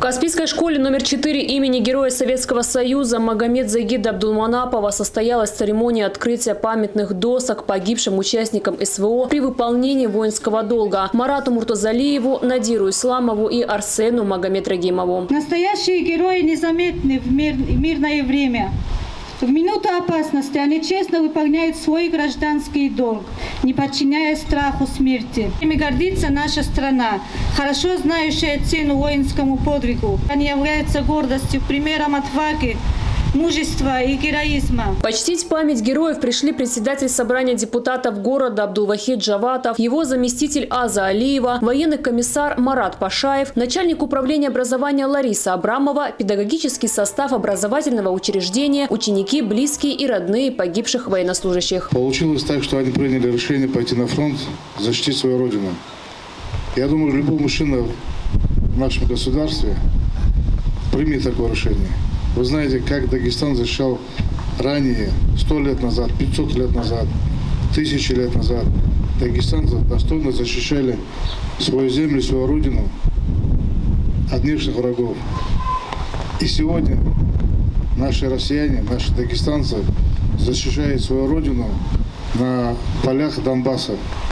Каспийской школе номер 4 имени Героя Советского Союза Магомед-Загида Абдулманапова состоялась церемония открытия памятных досок погибшим участникам СВО при выполнении воинского долга Марату Муртазалиеву, Надиру Исламову и Арсену Магомед-Рагимову. Настоящие герои незаметны в мирное время. В минуту опасности они честно выполняют свой гражданский долг, не подчиняясь страху смерти. Ими гордится наша страна, хорошо знающая цену воинскому подвигу. Они являются гордостью, примером отваги, мужества и героизма. Почтить память героев пришли председатель собрания депутатов города Абдулвахид Джаватов, его заместитель Аза Алиева, военный комиссар Марат Пашаев, начальник управления образования Лариса Абрамова, педагогический состав образовательного учреждения, ученики, близкие и родные погибших военнослужащих. Получилось так, что они приняли решение пойти на фронт, защитить свою родину. Я думаю, любой мужчина в нашем государстве примет такое решение. Вы знаете, как Дагестан защищал ранее, 100 лет назад, 500 лет назад, 1000 лет назад. Дагестанцы достойно защищали свою землю, свою родину от внешних врагов. И сегодня наши россияне, наши дагестанцы защищают свою родину на полях Донбасса.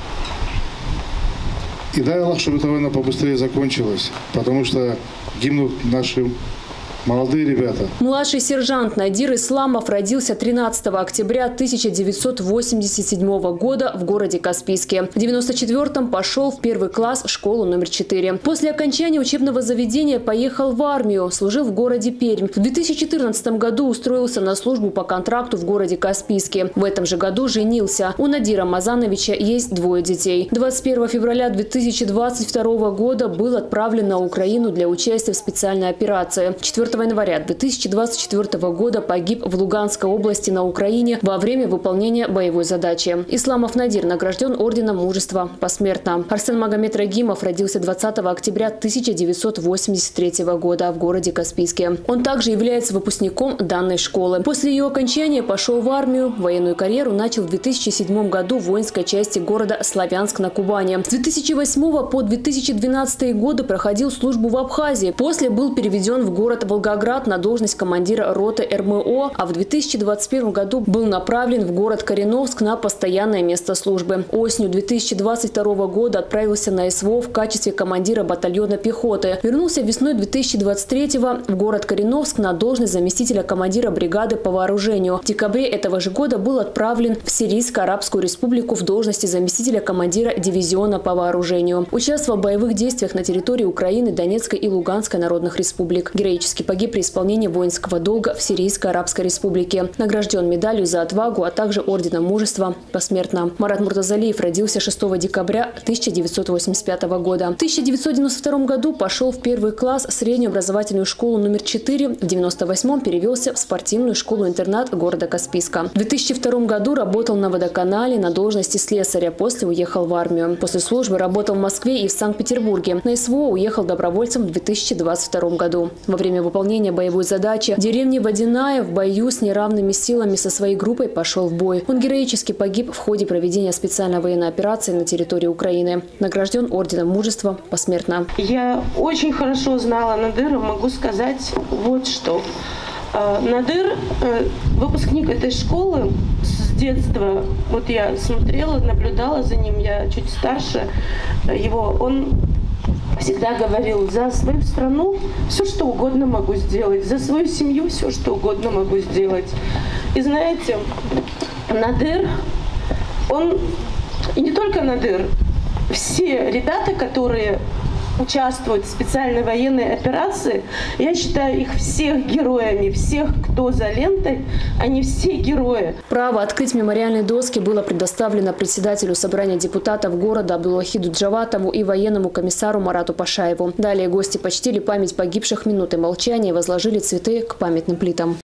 И дай Аллах, чтобы эта война побыстрее закончилась, потому что гибнут наши молодые ребята. Младший сержант Надир Исламов родился 13 октября 1987 года в городе Каспийске. В 1994-м пошел в первый класс в школу номер 4. После окончания учебного заведения поехал в армию, служил в городе Пермь. В 2014 году устроился на службу по контракту в городе Каспийске. В этом же году женился. У Надира Мазановича есть 2 детей. 21 февраля 2022 года был отправлен на Украину для участия в специальной операции. 4 января 2024 года погиб в Луганской области на Украине во время выполнения боевой задачи. Исламов Надир награжден орденом мужества посмертно. Арсен Магомед-Рагимов родился 20 октября 1983 года в городе Каспийске. Он также является выпускником данной школы. После ее окончания пошел в армию. Военную карьеру начал в 2007 году в воинской части города Славянск на Кубани. С 2008 по 2012 годы проходил службу в Абхазии. После был переведен в город Волгоград на должность командира роты РМО, а в 2021 году был направлен в город Кореновск на постоянное место службы. Осенью 2022 года отправился на СВО в качестве командира батальона пехоты. Вернулся весной 2023 в город Кореновск на должность заместителя командира бригады по вооружению. В декабре этого же года был отправлен в Сирийско-Арабскую республику в должности заместителя командира дивизиона по вооружению. Участвовал в боевых действиях на территории Украины, Донецкой и Луганской народных республик. Героически погиб при исполнении воинского долга в Сирийской Арабской Республике. Награжден медалью за отвагу, а также орденом мужества посмертно. Марат Муртазалиев родился 6 декабря 1985 года. В 1992 году пошел в первый класс среднюю образовательную школу номер 4. В 1998 перевелся в спортивную школу-интернат города Каспийска. В 2002 году работал на водоканале на должности слесаря. После уехал в армию. После службы работал в Москве и в Санкт-Петербурге. На СВО уехал добровольцем в 2022 году. Во время выполнения боевой задачи в деревне Водяная в бою с неравными силами со своей группой пошел в бой. Он героически погиб в ходе проведения специальной военной операции на территории Украины. Награжден орденом мужества посмертно. Я очень хорошо знала Надыра, могу сказать вот что. Надыр, выпускник этой школы с детства, вот я смотрела, наблюдала за ним, я чуть старше его, он всегда говорил: за свою страну все, что угодно могу сделать, за свою семью все, что угодно могу сделать. И знаете, Надыр, он, и не только Надыр, все ребята, которые участвуют в специальной военной операции, я считаю их всех героями, всех, кто за лентой, они все герои. Право открыть мемориальные доски было предоставлено председателю собрания депутатов города Абдулвахиду Джаватову и военному комиссару Марату Пашаеву. Далее гости почтили память погибших минутой молчания и возложили цветы к памятным плитам.